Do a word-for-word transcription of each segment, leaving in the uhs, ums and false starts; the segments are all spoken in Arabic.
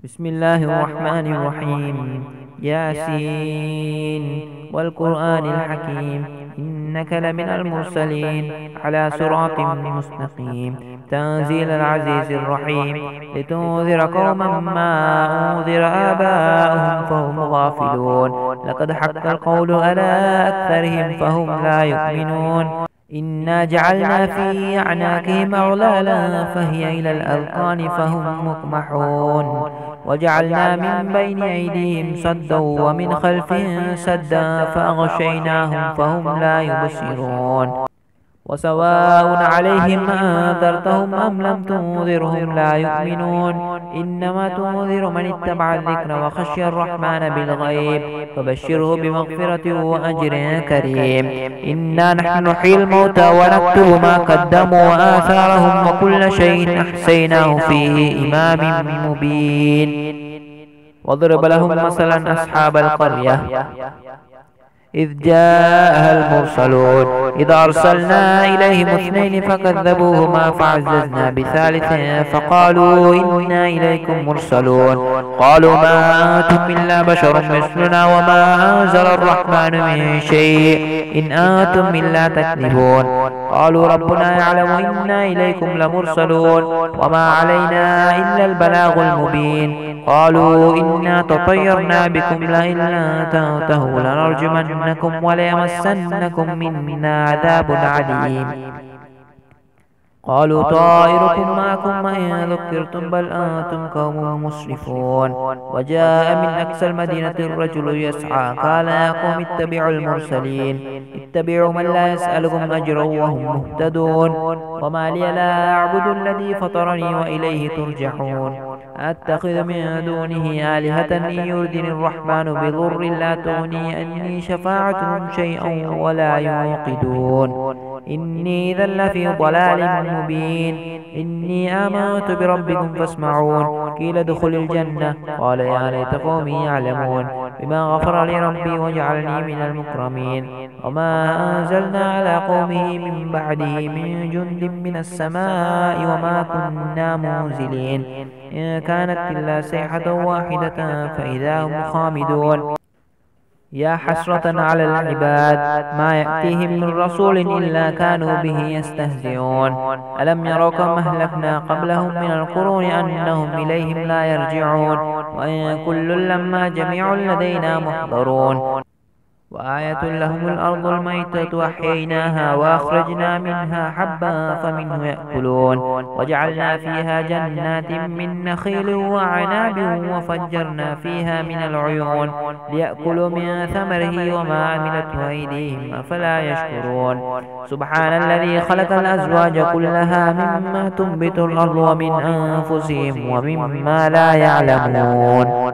بسم الله الرحمن الرحيم. ياسين والقرآن الحكيم إنك لمن المرسلين على صراط مستقيم تنزيل العزيز الرحيم لتنذر قوما ما أنذر آباؤهم فهم غافلون لقد حق القول على أكثرهم فهم لا يؤمنون إنا جعلنا في أعناقهم أغلالا فهي إلى الأذقان فهم مقمحون وجعلنا من بين أيديهم سدا ومن خلفهم سدا فأغشيناهم فهم لا يبصرون وسواء عليهم أنذرتهم أم لم تنذرهم لا يؤمنون إنما تنذر من اتبع الذكر وخشي الرحمن بالغيب فبشره بمغفرة وأجر كريم. إنا نحن نحيي الموتى ونكتب ما قدموا وآثارهم وكل شيء أحصيناه في إمام مبين. واضرب لهم مثلا أصحاب القرية إذ جاءها المرسلون إذ أرسلنا إليهم اثنين فكذبوهما فعززنا بثالث فقالوا إنا إليكم مرسلون قالوا ما أنتم إلا بشر مثلنا وما أنزل الرحمن من شيء إن أنتم إلا تكذبون قالوا ربنا يعلم إنا إليكم لمرسلون وما علينا إلا البلاغ المبين قالوا إنا تطيرنا بكم لئن لم تنتهوا لنرجمنكم وليمسنكم منا عذاب عليم قالوا طائركم معكم وإن ذكرتم بل أنتم قوم مسرفون. وجاء من أقصى المدينة الرجل يسعى قال يا قوم اتبعوا المرسلين اتبعوا من لا يسألكم أجرا وهم مهتدون وما لي لا أعبد الذي فطرني وإليه ترجعون أتخذ من دونه آلهة إن يردني الرحمن بضر لا تغني أني شفاعتهم شيئا ولا يوقدون إني إذا لفي ضلال مبين. إني آمنت بربكم فاسمعون قيل ادخل الجنة قال يا ليت قومي يعلمون بما غفر لي ربي وجعلني من المكرمين. وما أنزلنا على قومه من بعده من جند من السماء وما كنا منزلين إن كانت إلا صيحة واحدة فإذا هم خامدون. يا حسرة على العباد ما يأتيهم من رسول إلا كانوا به يستهزئون ألم يروا كم أهلكنا قبلهم من القرون أنهم إليهم لا يرجعون وإن كل لما جميع لدينا محضرون. وآية لهم الأرض الميتة أحييناها وأخرجنا منها حبا فمنه يأكلون وجعلنا فيها جنات من نخيل وعناب وفجرنا فيها من العيون ليأكلوا من ثمره وما عملته أيديهم أفلا يشكرون. سبحان الذي خلق الأزواج كلها مما تنبت الأرض ومن أنفسهم ومما لا يعلمون.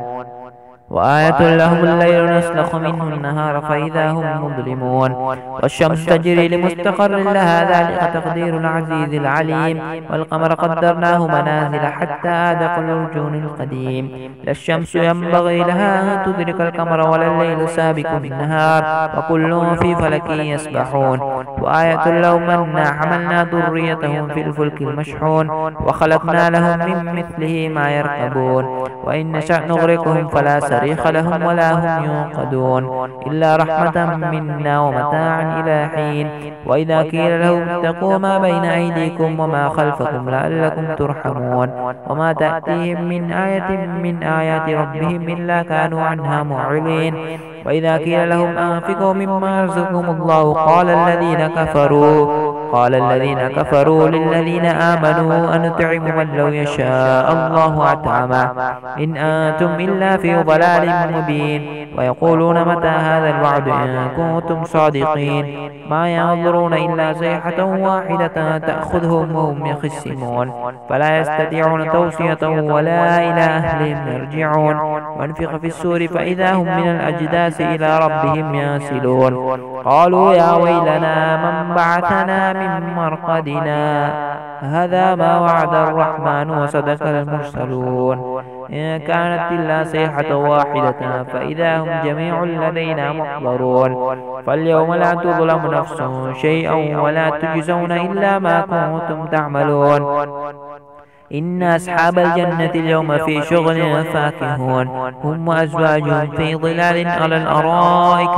وآية لهم الليل نسلخ منه النهار فإذا هم مظلمون والشمس تجري لمستقر لها ذلك تقدير العزيز العليم والقمر قدرناه منازل حتى عاد كالعرجون القديم لا الشمس ينبغي لها أن تدرك القمر ولا الليل سابق النهار وكل في فلك يسبحون. وآية لهم أنا حملنا ذريتهم في الفلك المشحون وخلقنا لهم من مثله ما يركبون وإن نشأ نغرقهم فلا صريخ لهم ولا هم ينقذون إلا رحمة منا ومتاعا إلى حين. وإذا قيل لهم اتقوا ما بين أيديكم وما خلفكم لعلكم ترحمون وما تأتيهم من آية من آيات ربهم إلا كانوا عنها معرضين. وإذا قيل لهم أنفقوا مما رزقكم الله قال الذين كفروا قال الذين كفروا للذين آمنوا أنطعم من لو يشاء الله أطعمه إن أنتم إلا في ضلال مبين. ويقولون متى هذا الوعد إن كنتم صادقين ما ينظرون إلا صيحة واحدة تأخذهم وهم يخصمون فلا يستطيعون توصية ولا إلى أهلهم يرجعون. وانفخ في السور فإذا هم من الأجداث إلى ربهم ينسلون قالوا يا ويلنا من بعثنا من مرقدنا هذا ما وعد الرحمن وصدق المرسلون إن كانت إلا صيحة واحدة فإذا هم جميع لدينا محضرون. فاليوم لا تظلم نفس شيئا ولا تجزون إلا ما كنتم تعملون إن أصحاب الجنة اليوم في شغل فاكهون هم وأزواجهم في ظلال على الأرائك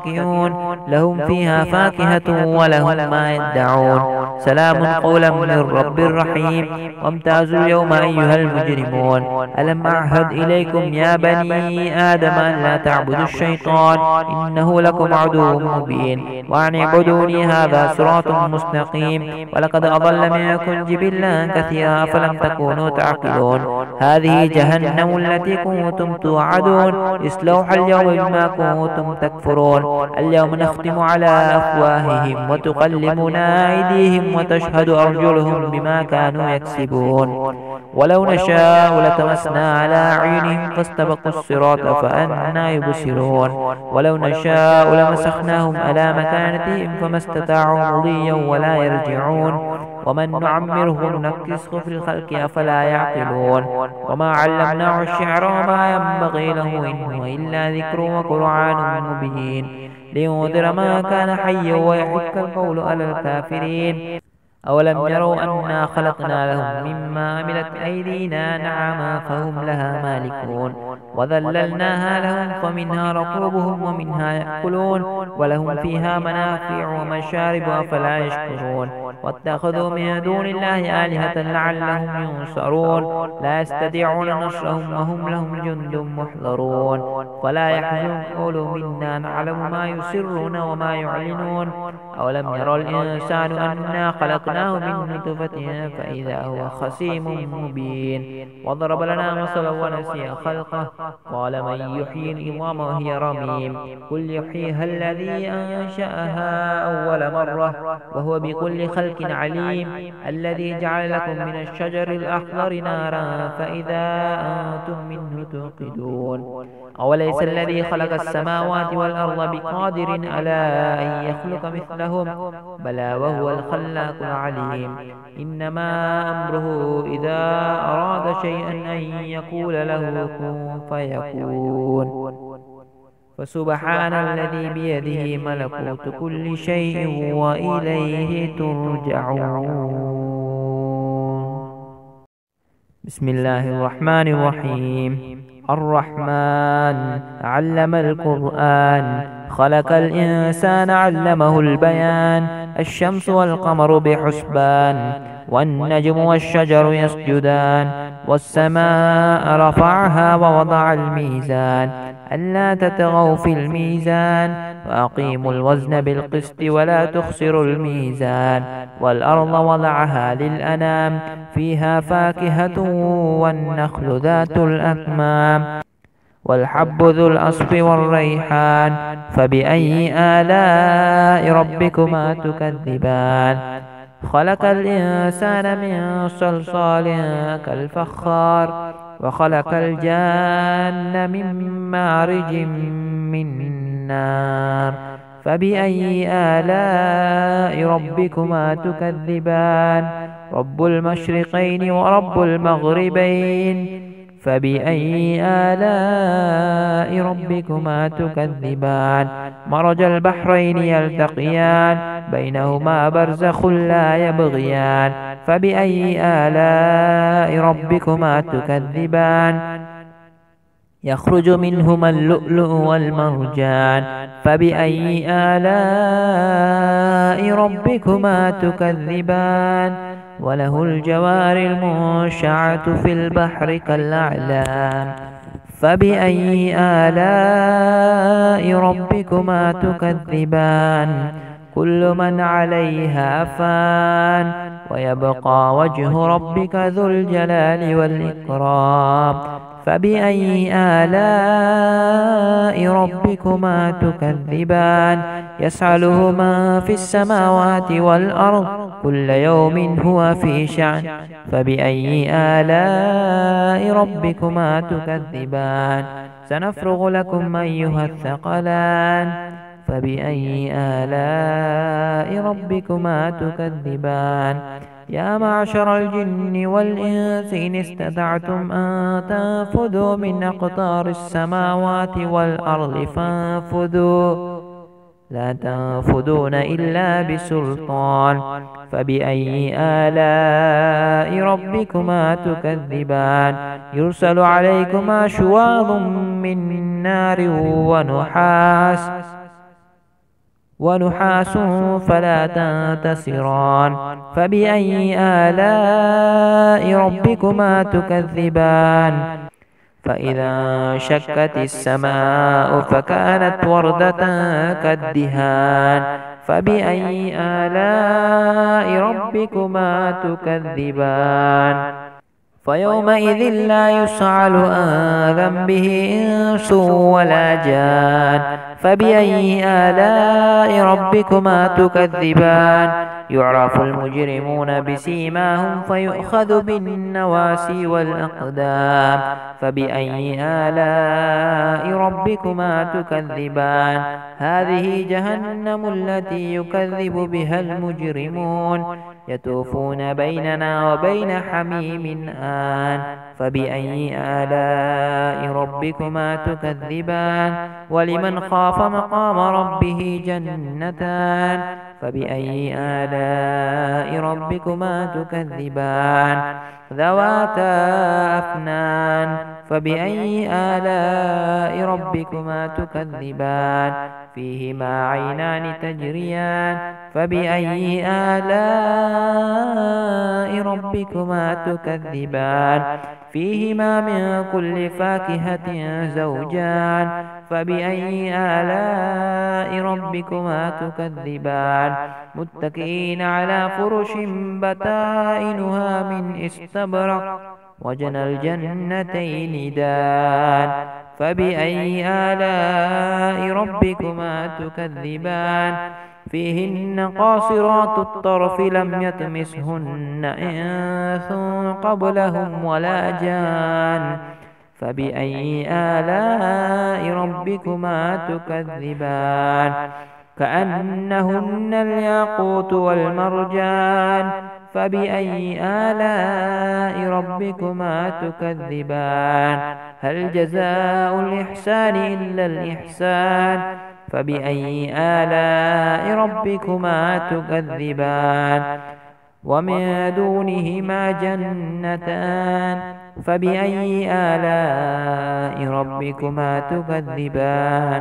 متكئون لهم فيها فاكهة ولهم ما يدعون سلام قولا من رب رحيم وامتازوا اليوم أيها المجرمون ألم أعهد إليكم يا بني آدم أن لا تعبدوا الشيطان إنه لكم عدو مبين وأن اعبدوني هذا صراط مستقيم ولقد أضل منكم جبلا كثيرا أفلم تكونوا تعقلون هذه جهنم التي كنتم توعدون اصلوها اليوم بما كنتم تكفرون اليوم نختم على أفواههم وتكلمنا أيديهم وتشهد أرجلهم بما كانوا يكسبون ولو نشاء لتمسنا على أعينهم فاستبقوا الصراط فأنى يبصرون ولو نشاء لمسخناهم على مكانتهم فما استطاعوا مضيا ولا يرجعون ومن نعمره نكسه في الخلق أفلا يعقلون وما علمناه الشعر وما ينبغي له إن هو إلا ذكر وقرآن مبين لينذر ما كان حيا ويحق القول على الكافرين أولم يروا أنا خلقنا لهم مما عملت أيدينا نعما فهم لها مالكون وذللناها لهم فمنها ركوبهم ومنها يأكلون ولهم فيها منافع ومشارب أفلا يشكرون واتخذوا من دون الله آلهة لعلهم ينصرون لا يستطيعون نصرهم وهم لهم جند محضرون فلا يحزنك قولوا منا نعلم ما يسرون وما يعلنون أولم يرى الإنسان أنا خلقناه من نطفة فإذا هو خصيم مبين وضرب لنا مثلا ونسي خلقه قال من يحيي العظام وهي رميم قل يحييها الذي أنشأها أول مرة وهو بكل خلق عليم الذي جعل لكم من الشجر الأخضر نارا فإذا أنتم منه توقدون أوليس الذي خلق السماوات والأرض بقادر على أن يخلق مثلهم بلى وهو الخلاق العليم إنما أمره إذا أراد شيئا أن يقول له كن فيكون فسبحان الذي بيده ملكوت كل شيء وإليه ترجعون بسم الله الرحمن الرحيم الرحمن علم القرآن خلق الإنسان علمه البيان الشمس والقمر بحسبان والنجم والشجر يسجدان والسماء رفعها ووضع الميزان ألا تطغوا في الميزان وأقيموا الوزن بالقسط ولا تخسروا الميزان والأرض وضعها للأنام فيها فاكهة والنخل ذات الأكمام والحب ذو العصف والريحان فبأي آلاء ربكما تكذبان خلق الإنسان من صلصال كالفخار وخلق الجان من مارج من نار فبأي آلاء ربكما تكذبان رب المشرقين ورب المغربين فبأي آلاء ربكما تكذبان مرج البحرين يلتقيان بينهما برزخ لا يبغيان فبأي آلاء ربكما تكذبان يخرج منهما اللؤلؤ والمرجان فبأي آلاء ربكما تكذبان وله الجوار المنشعة في البحر كالأعلام فبأي آلاء ربكما تكذبان كل من عليها فان ويبقى وجه ربك ذو الجلال والإكرام فبأي آلاء ربكما تكذبان يسأله ما في السماوات والأرض كل يوم هو في شأن فبأي آلاء ربكما تكذبان سنفرغ لكم أيها الثقلان فبأي آلاء ربكما تكذبان يا معشر الجن والإنس إن استطعتم أن تنفذوا من أقطار السماوات والأرض فانفذوا لا تنفذون إلا بسلطان فبأي آلاء ربكما تكذبان يرسل عليكما شواظ من نار ونحاس ونحاس فلا تنتصران فبأي آلاء ربكما تكذبان فإذا انشقت السماء فكانت وردة كالدهان فبأي آلاء ربكما تكذبان فيومئذ لا يسأل عن ذنبه إنس ولا جان فبأي آلاء ربكما تكذبان يعرف المجرمون بسيماهم فيؤخذ بالنواسي والأقدام فبأي آلاء ربكما تكذبان هذه جهنم التي يكذب بها المجرمون يطوفون بيننا وبين حميم آن فبأي آلاء ربكما تكذبان ولمن خاف مقام ربه جنتان فبأي آلاء ربكما تكذبان ذواتا أفنان فبأي آلاء ربكما تكذبان فيهما عينان تجريان فبأي آلاء ربكما تكذبان فيهما من كل فاكهة زوجان فبأي آلاء ربكما تكذبان متكئين على فرش بطائنها من استبرق وجنى الجنتين دان فبأي آلاء ربكما تكذبان فيهن قاصرات الطرف لم يطمسهن إنس قبلهم ولا جان فبأي آلاء ربكما تكذبان كأنهن الياقوت والمرجان فبأي آلاء ربكما تكذبان هل جزاء الإحسان إلا الإحسان فبأي آلاء ربكما تكذبان ومن دونهما جنتان فبأي آلاء ربكما تكذبان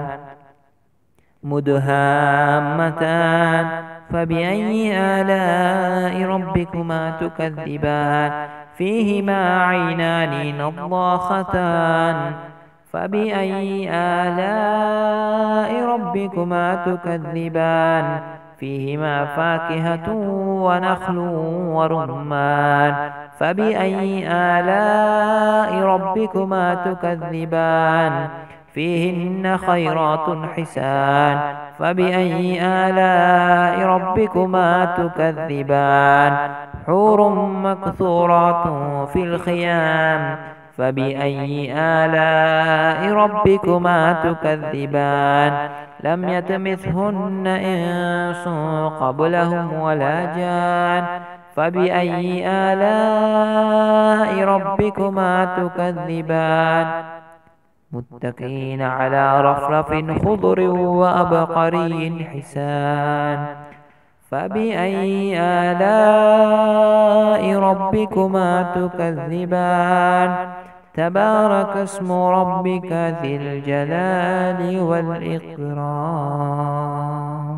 مدهامتان فبأي آلاء ربكما تكذبان فيهما عينان نضاختان فبأي آلاء ربكما تكذبان فيهما فاكهة ونخل ورمان فبأي آلاء ربكما تكذبان فيهن خيرات حسان فبأي آلاء ربكما تكذبان حور مكثورات في الخيام فبأي آلاء ربكما تكذبان لم يتمثهن إنس قبلهم ولا جان فبأي آلاء ربكما تكذبان متكئين على رفرف خضر وأبقري حسان فبأي آلاء ربكما تكذبان تبارك اسم ربك ذي الجلال والإكرام.